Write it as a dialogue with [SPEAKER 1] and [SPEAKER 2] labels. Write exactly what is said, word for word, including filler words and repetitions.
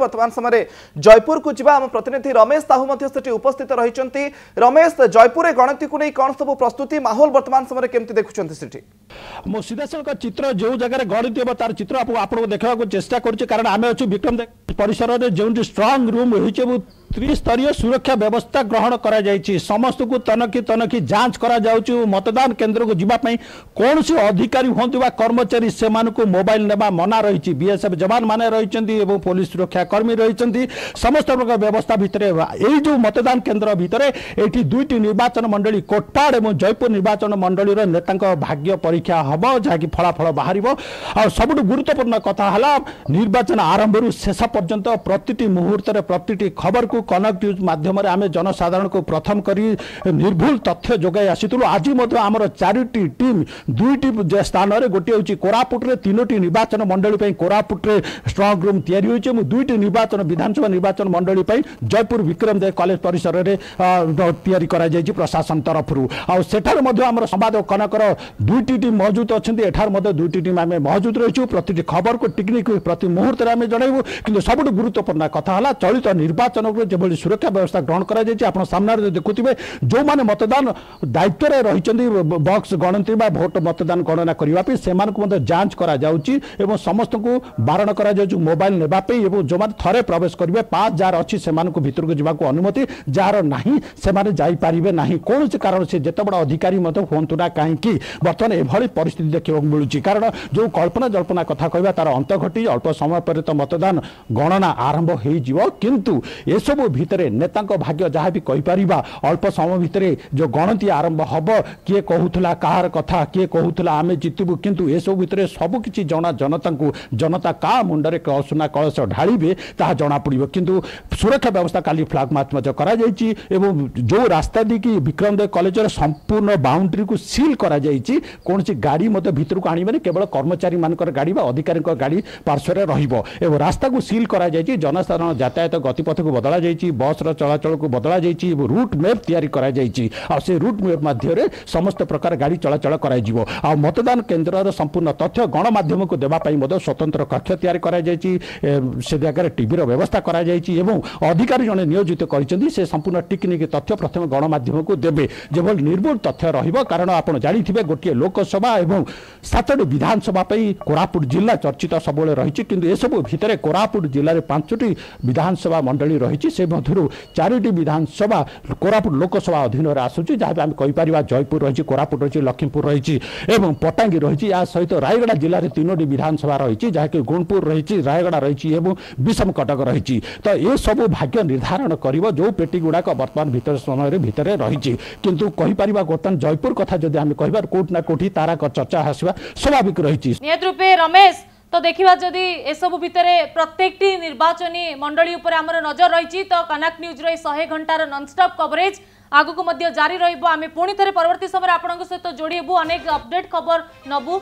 [SPEAKER 1] वर्तमान समय जयपुर को जीवा आम प्रतिनिधि रमेश साहू उपस्थित रही। रमेश, जयपुर गणति को नहीं कौन सब प्रस्तुति माहौल वर्तमान समय केमती देखुं?
[SPEAKER 2] मो सीधा सड़क चित्र जो जगह गणित हे तार चित्र आपको देखा चेष्टा करुचे कारण आम अच्छे विक्रम परिसर में जो स्ट्रंग रूम हो त्रिस्तरीय सुरक्षा व्यवस्था ग्रहण करा जायछि। समस्त को तनखी तनखी जांच करा जाउछि। मतदान केन्द्र को जीवाई कौन से अधिकारी हूँ कर्मचारी से मोबाइल नेबा मना रही। बीएसएफ जवान माने रही, पुलिस सुरक्षा कर्मी रही। समस्त प्रकार व्यवस्था भितर यही जो मतदान केन्द्र भितर ये दुईटी निर्वाचन मंडली कोटपाड़ और जयपुर निर्वाचन मंडली नेता भाग्य परीक्षा हम जहाँकि फलाफल बाहर। आ सब गुरुत्वपूर्ण कथा है निर्वाचन आरंभ शेष पर्यंत प्रति मुहूर्त प्रति खबर को कनेक्ट न्यूज माध्यम आम जनसाधारण को प्रथम करी निर्भुल तथ्य जोगाई आसीलु। आज आमर चारिटी टीम दुईटी स्थान में गोटे हूँ कोरापुट रे तीनोटी निर्वाचन मंडली कोरापुट रे स्ट्रंग रूम तैयारी होइछे। दुईटी निर्वाचन विधानसभा निर्वाचन मंडली जयपुर विक्रम देव कॉलेज परिसर में तैयारी करा जायछि प्रशासन तरफ। आठार आम संवाद कनकर दुईटी टीम मौजूद अच्छा। एठार दुईटी टीम आम मौजूद रही प्रति खबर को टिकनिक प्रति मुहूर्त आम जनइबू। कि सब गुरुत्वपूर्ण कथा है चलित निर्वाचन को जो सुरक्षा व्यवस्था ग्रहण करा जायछि। आपण सामने देखुथिबे जो माने मतदान दायित्व रे रहिचंदी बॉक्स गणति बा भोट मतदान गणना करबा पे सेमान को जांच करा जाउछि एवं समस्त को बारण करा जाउछि मोबाइल नेबा पे एवं जो माने थरे प्रवेश करिवे पाँच जार अछि सेमान को भीतर को जीवा को अनुमति जार नाही सेमाने जाई पारिबे नाही। कोन से कारण से जते बड़ अधिकारी मत होंतु ना काहे कि वर्तमान एभली परिस्थिति देखिबा मिलुछि। कारण जो कल्पना जल्पना कथा कहबा तार अंत घटी अल्प समय पर तो मतदान गणना आरंभ हो जीवो। किंतु ए सब भितर नेता भाग्य जहाँ भी कहीपर अल्प समय भितर जो गणति आरंभ हम किए कहूला कहार कथा किए कहूला आम जितबू किंतु ए सब भितर सबकि जना जनता को जनता का मुंडे सुना कलश ढाड़े ता जना पड़ो। किंतु सुरक्षा व्यवस्था काली फ्लाग मार्च करा जायछि एवं जो रास्ता दी कि विक्रम देव कॉलेज संपूर्ण बाउंड्री को सील करा जायछि। कौन सी गाड़ी मत भीतर को आने केवल कर्मचारी मानकर गाड़ी अधिकारी गाड़ी पार्श्व रहिबो एवं रास्ता को सील करा जायछि। जनसाधारण यातायात गतिपथ को बदला जायछि। बस चलाचल को बदला जायछि। रूट मैप तैयारी करा जायछि। आ से रूट मैप माध्यम समस्त प्रकार गाड़ी चलाचल कराइजिवो। आ मतदान केन्द्र संपूर्ण तथ्य गणमाध्यम को देवा पई मदो स्वतंत्र कक्ष तैयारी करा जायछि। से जगह टीवी रो व्यवस्था करा जायछि एवं अधिकारी जने नियोजित करिसेंती से संपूर्ण टेक्निक तथ्य प्रथम गणमाध्यम को देबे जेबल निर्भुल तथ्य रहिबो। कारण आपण जानिथिबे गोटे लोकसभा एवं सातटी विधानसभा पई कोरापुट जिला चर्चित सबले रहिछि। किंतु ए सब भितरे कोरापुट जिल्ला रे पांचटी विधानसभा मंडली रहिछि। से मधुर चारिटी विधानसभा कोरापुट लोकसभा अधीन आसूची जहाँ आम कहीपर जयपुर रही कोरापुट रही लखीमपुर रही एवं पटांगी रही या सहित रायगड़ा जिले में तीनोटी विधानसभा रही जहाँकि गुणपुर रही रायगड़ा रही विषम कटक रही। तो ये सब भाग्य निर्धारण कर जो पेटी गुड़ाक बर्तमान भर समय भितर रही। किंतु कहीपर बर्तमान जयपुर कथा जब आम कह कौट ना कौटी तारा चर्चा आसवा स्वाभाविक रही।
[SPEAKER 3] रूपे रमेश तो देखा जदि एसबू भितर प्रत्येक निर्वाचनी मंडली उपर आमर नजर रही तो कनक न्यूज रो सौ घंटार नॉनस्टॉप कवरेज आगु को जारी रहिबो। आमे पुणी थे परवर्ती समय आपन सहित जोड़ेबू अनेक अपडेट खबर नबू।